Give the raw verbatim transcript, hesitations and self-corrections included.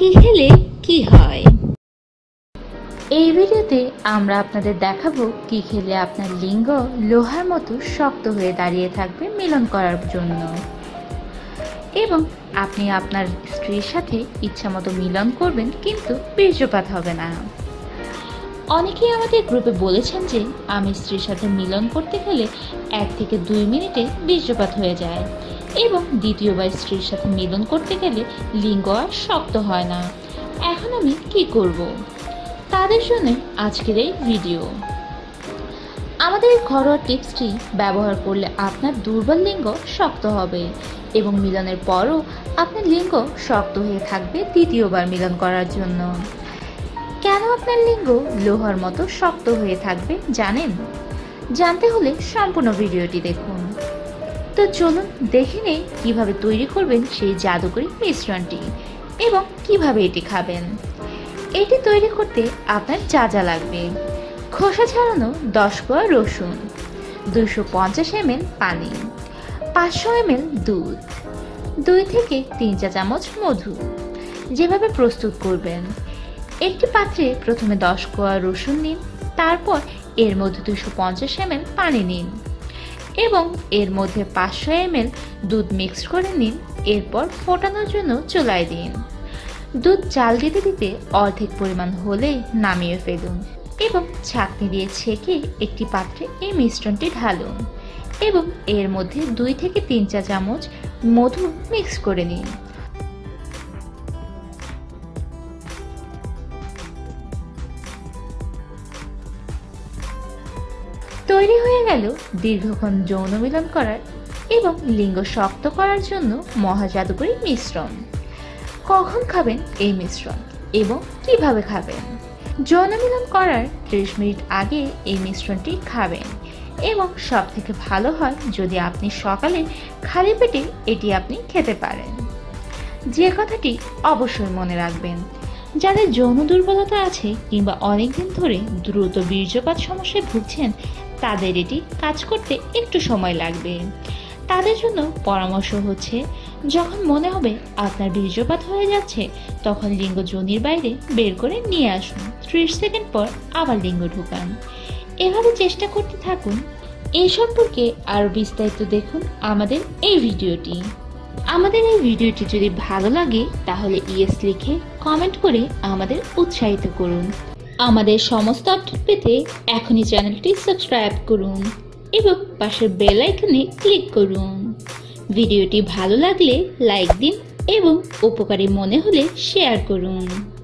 কি খেলে কি হয়। এই ভিডিওতে আমরা আপনাদের দেখাবো কি খেলে আপনার লিঙ্গ লোহার মতো শক্ত হয়ে দাঁড়িয়ে থাকবে মিলন করার জন্য, এবং আপনি আপনার স্ত্রীর সাথে ইচ্ছামতো মিলন করবেন কিন্তু বীর্যপাত হবে না। অনেকেই আমাদের গ্রুপে বলেছেন যে আমি স্ত্রীর সাথে মিলন করতে গেলে এক থেকে দুই মিনিটে বীর্যপাত হয়ে যায় এবং দ্বিতীয়বার স্ত্রীর সাথে মিলন করতে গেলে লিঙ্গ আর শক্ত হয় না। এখন আমি কি করব? তাদের জন্য আজকের এই ভিডিও। আমাদের এই ঘরোয়া টিপসটি ব্যবহার করলে আপনার দুর্বল লিঙ্গ শক্ত হবে এবং মিলনের পরও আপনার লিঙ্গ শক্ত হয়ে থাকবে দ্বিতীয়বার মিলন করার জন্য। কেন আপনার লিঙ্গ লোহার মতো শক্ত হয়ে থাকবে জানেন? জানতে হলে সম্পূর্ণ ভিডিওটি দেখুন। তো চলুন দেখে নেই কিভাবে তৈরি করবেন সেই জাদুকরী মিশ্রণটি এবং কিভাবে এটি খাবেন। এটি তৈরি করতে আপনার যা যা লাগবে: খোসা ছাড়ানো দশ কোয়া রসুন, দুশো পঞ্চাশ এমএল পানি, পাঁচশো এমএল দুধ, দুই থেকে তিন চা চামচ মধু। যেভাবে প্রস্তুত করবেন: একটি পাত্রে প্রথমে দশ কোয়া রসুন নিন, তারপর এর মধ্যে দুশো পঞ্চাশ এমএল পানি নিন এবং এর মধ্যে পাঁচশো এমএল দুধ মিক্স করে নিন। এরপর ফোটানোর জন্য চুলায় দিন। দুধ জাল দিতে দিতে অর্ধেক পরিমাণ হলে নামিয়ে ফেলুন এবং ছাঁকনি দিয়ে ছেঁকে একটি পাত্রে এই মিশ্রণটি ঢালুন এবং এর মধ্যে দুই থেকে তিন চা চামচ মধু মিক্স করে নিন। তৈরি হয়ে গেল দীর্ঘক্ষণ যৌন মিলন করার এবং লিঙ্গ শক্ত করার জন্য মহাজাদুকরী মিশ্রণ। কখন খাবেন এই মিশ্রণ এবং কিভাবে খাবেন? যৌন মিলন করার ত্রিশ মিনিট আগে এই মিশ্রণটি খাবেন এবং সব থেকে ভালো হয় যদি আপনি সকালে খালি পেটে এটি আপনি খেতে পারেন। যে কথাটি অবশ্যই মনে রাখবেন, যাদের যৌন দুর্বলতা আছে কিংবা অনেকদিন ধরে দ্রুত বীর্যপাত সমস্যায় ভুগছেন তাদের এটি কাজ করতে একটু সময় লাগবে। তাদের জন্য পরামর্শ হচ্ছে, যখন মনে হবে আপনার বীর্যপাত হয়ে যাচ্ছে তখন লিঙ্গ যোনির বাইরে বের করে নিয়ে আসুন। ত্রিশ সেকেন্ড পর আবার লিঙ্গ ঢুকান। এভাবে চেষ্টা করতে থাকুন। এই সম্পর্কে আরও বিস্তারিত দেখুন আমাদের এই ভিডিওটি। আমাদের এই ভিডিওটি যদি ভালো লাগে তাহলে ইয়েস লিখে কমেন্ট করে আমাদের উৎসাহিত করুন। আমাদের সমস্ত আপডেট পেতে এখনই চ্যানেলটি সাবস্ক্রাইব করুন এবং পাশের বেল আইকনে ক্লিক করুন। ভিডিওটি ভালো লাগলে লাইক দিন এবং উপকারী মনে হলে শেয়ার করুন।